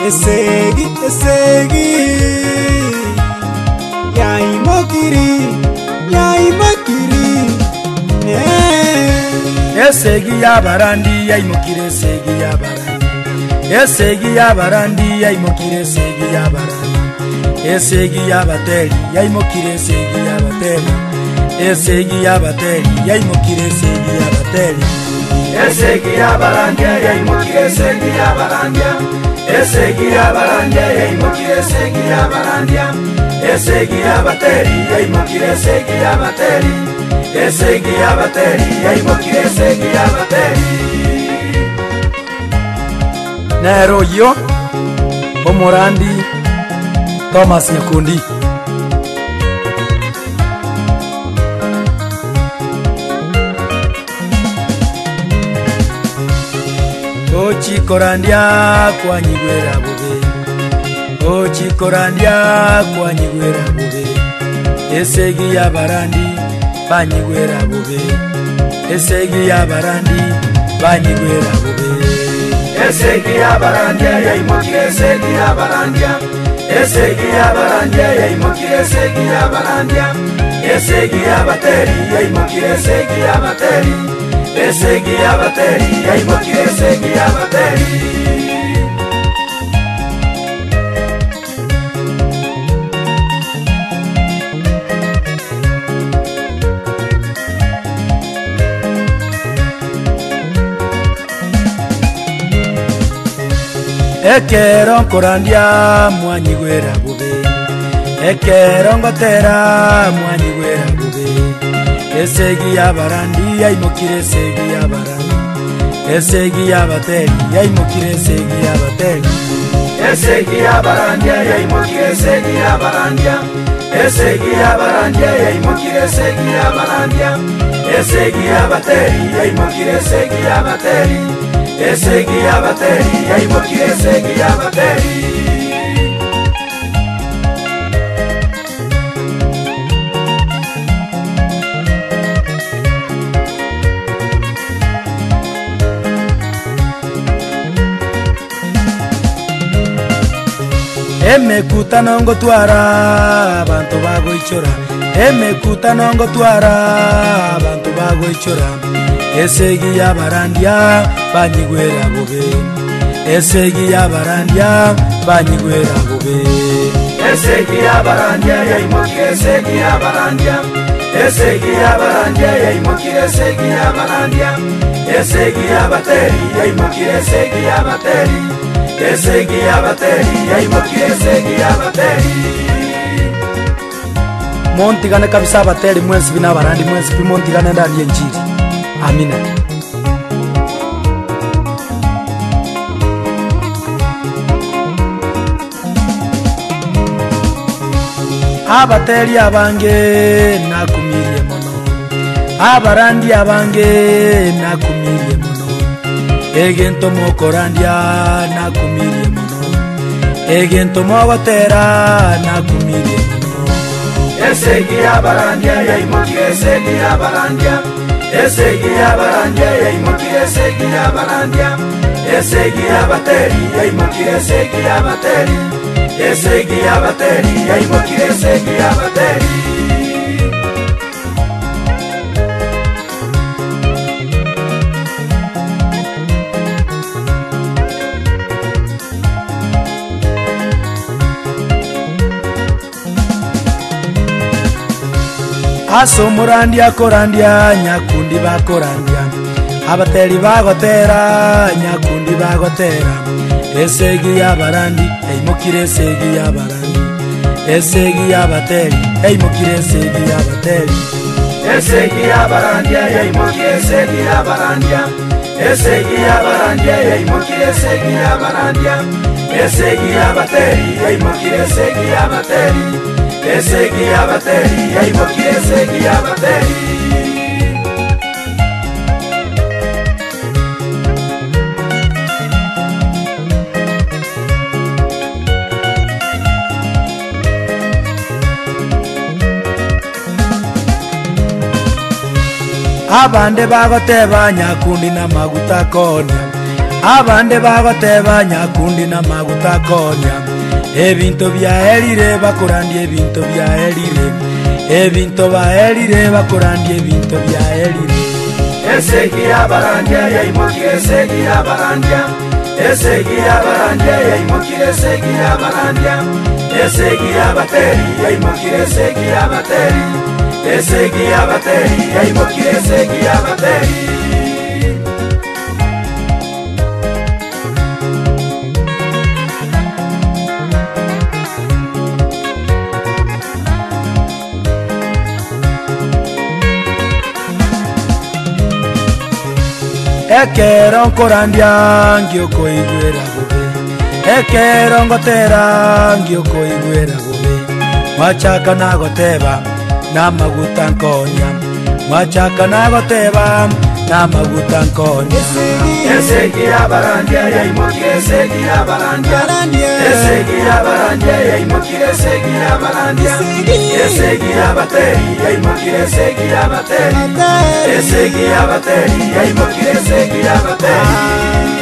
Esegi, esegi, yai mokiri, esegi ya barandi yai mokiri, esegi ya barandi, esegi ya barandi yai mokiri, esegi ya barandi, esegi ya bateri yai mokiri, esegi ya bateri, esegi ya bateri yai mokiri, esegi ya bateri, esegi ya barandi yai mokiri, esegi ya barandi, esegi ya barandi yai mokiri, esegi ya barandi, esegi ya bateri yai mokiri, esegi ya bateri, esegi ya bateri yai mokiri, esegi ya bateri. Nero yo Omorandi Thomas Nyakundi. Ochi korandia kwa nyigwera bube, ochi korandia kwa nyigwera bube, esegi ya barandi banyigwera bube, esegi ya barandi banyigwera bube, esegi ya barandi yai mokiri, esegi ya barandi, esegi ya barandi yai mokiri, esegi ya barandi, esegi ya bateri yai mokiri, esegi ya bateri, esegi ya bateri yai mokiri, esegi ya bateri. Ekero korandia mwanyigwera bube, ekero ngotera mwanyigwera bube, esegi ya barandi yai mokiri, esegi ya barandi, esegi ya bateri yai mokiri, esegi ya bateri, esegi ya barandi yai mokiri, esegi ya barandi, esegi ya barandi yai mokiri, esegi ya barandi, esegi ya bateri yai mokiri, esegi ya bateri, esegi ya bateri yai mokiri, esegi ya bateri. Emekuta nongo twara abantu bagoichora, emekuta nongo twara abantu bagoichora, esegi ya barandia banyigwera bube, esegi ya barandia banyigwera bube, esegi ya barandia yai mokiri, esegi ya barandia, esegi ya barandia yai mokiri, esegi ya barandia, esegi ya bateri yai mokiri, esegi ya bateri, esegi ya bateri yai mokiri, esegi ya bateri. Montigane kabisa bateri mwensi bina barandi mwensi pi montigane ndani yenjiri. Amina. Abateri abange nakumirie mono, abarandi abange nakumirie mono, egento mokorandia nakumirie mono, egento mogotera nakumirie mono, esegi ya barandia yai mokiri, esegi ya barandia, esegi ya barandia yai mokiri, esegi ya barandia, esegi ya bateri yai mokiri, esegi ya bateri, esegi ya bateri yai mokiri, esegi ya bateri. Asomorandia korandia Nyakundi bakorandia, abateri bagotera Nyakundi bagotera, esegi ya barandi yai mokiri, esegi ya barandi, esegi ya bateri yai mokiri, esegi ya bateri, esegi ya barandia yai mokiri, esegi ya barandia, esegi ya barandia yai mokiri, esegi ya barandia, esegi ya bateri yai mokiri, esegi ya bateri, esegi ya bateri yai mokiri, esegi ya bateri. Abande bagoteba Nyakundi na maguta konia, abande bagoteba nyakundi na maguta konya ebinto byaerire bakurandie ebinto byaerire ebinto baerire bakurandie ebinto byaerire Esegia barandia yaimokire Esegia barandia Esegia barandia yaimokire Esegia barandia Esegia bateri yaimokire Esegia bateri Esegia bateri yaimokire Esegia bateri Ekero nkorandia ngioko igwera bobe Ekero ngotera ngioko igwera bobe Mwachaka nagoteba na maguta nkonya Mwachaka nagoteba na maguta nkonya Esegia barandia yaimokire Esegia barandia Esegia barandia yaimokire Esegia barandia Esegia bateri yaimokire Esegia bateri Esegia bateri yaimokire Esegia bateri